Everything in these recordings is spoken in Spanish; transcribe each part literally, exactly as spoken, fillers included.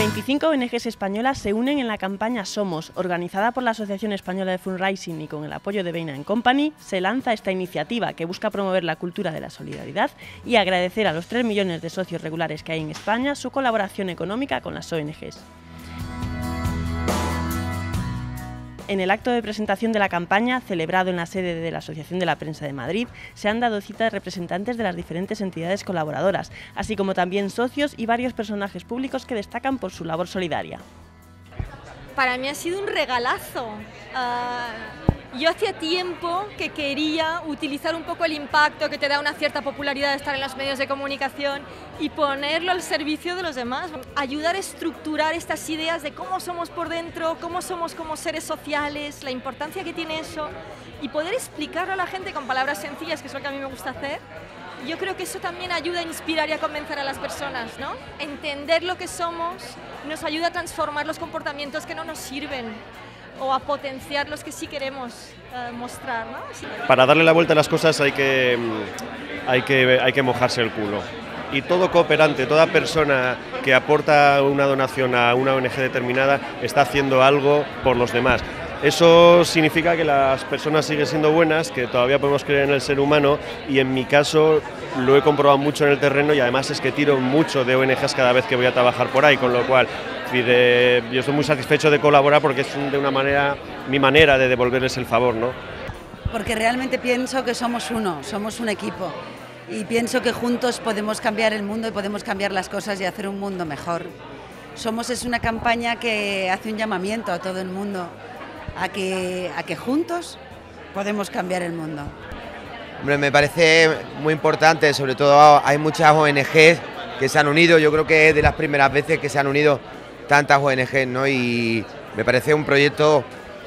veinticinco O N Ges españolas se unen en la campaña Somos, organizada por la Asociación Española de Fundraising y con el apoyo de Bain and Company. Se lanza esta iniciativa que busca promover la cultura de la solidaridad y agradecer a los tres millones de socios regulares que hay en España su colaboración económica con las O N Ges. En el acto de presentación de la campaña, celebrado en la sede de la Asociación de la Prensa de Madrid, se han dado cita representantes de las diferentes entidades colaboradoras, así como también socios y varios personajes públicos que destacan por su labor solidaria. Para mí ha sido un regalazo. Uh, yo hacía tiempo que quería utilizar un poco el impacto que te da una cierta popularidad de estar en los medios de comunicación y ponerlo al servicio de los demás. Ayudar a estructurar estas ideas de cómo somos por dentro, cómo somos como seres sociales, la importancia que tiene eso y poder explicarlo a la gente con palabras sencillas, que es lo que a mí me gusta hacer. Yo creo que eso también ayuda a inspirar y a convencer a las personas, ¿no? Entender lo que somos nos ayuda a transformar los comportamientos que no nos sirven o a potenciar los que sí queremos uh, mostrar, ¿no? Sí. Para darle la vuelta a las cosas hay que, hay, que, hay que mojarse el culo. Y todo cooperante, toda persona que aporta una donación a una O N Ge determinada está haciendo algo por los demás. Eso significa que las personas siguen siendo buenas, que todavía podemos creer en el ser humano y en mi caso lo he comprobado mucho en el terreno y además es que tiro mucho de O N Ges cada vez que voy a trabajar por ahí, con lo cual yo estoy muy satisfecho de colaborar porque es de una manera, mi manera de devolverles el favor, ¿no? Porque realmente pienso que somos uno, somos un equipo y pienso que juntos podemos cambiar el mundo y podemos cambiar las cosas y hacer un mundo mejor. Somos es una campaña que hace un llamamiento a todo el mundo a que, a que juntos podemos cambiar el mundo. Hombre, me parece muy importante, sobre todo hay muchas O N Ges que se han unido, yo creo que es de las primeras veces que se han unido tantas O N Ges, ¿no? Y me parece un proyecto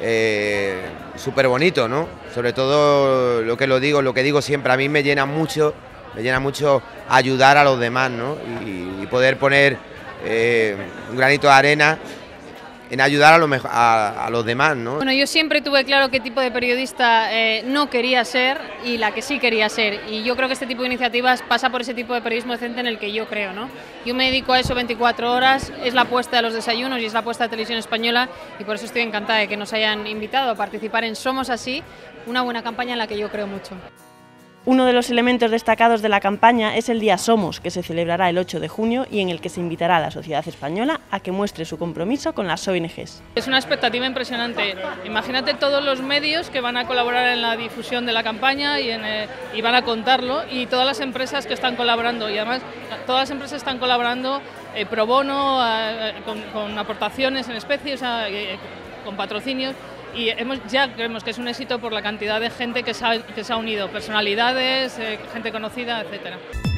eh, súper bonito, ¿no? Sobre todo lo que lo digo, lo que digo siempre, a mí me llena mucho, me llena mucho ayudar a los demás, ¿no? Y, y poder poner eh, un granito de arena en ayudar a, lo mejor, a, a los demás, ¿no? Bueno, yo siempre tuve claro qué tipo de periodista eh, no quería ser y la que sí quería ser, y yo creo que este tipo de iniciativas pasa por ese tipo de periodismo decente en el que yo creo, ¿no? Yo me dedico a eso veinticuatro horas, es la apuesta de los desayunos y es la apuesta de Televisión Española y por eso estoy encantada de que nos hayan invitado a participar en Somos Así, una buena campaña en la que yo creo mucho. Uno de los elementos destacados de la campaña es el Día Somos, que se celebrará el ocho de junio y en el que se invitará a la sociedad española a que muestre su compromiso con las O N Ges. Es una expectativa impresionante. Imagínate todos los medios que van a colaborar en la difusión de la campaña y, en, eh, y van a contarlo, y todas las empresas que están colaborando, y además todas las empresas están colaborando eh, pro bono, eh, con, con aportaciones en especie, o sea, eh, con patrocinios. Y hemos, ya creemos que es un éxito por la cantidad de gente que se ha, que se ha unido, personalidades, eh, gente conocida, etcétera.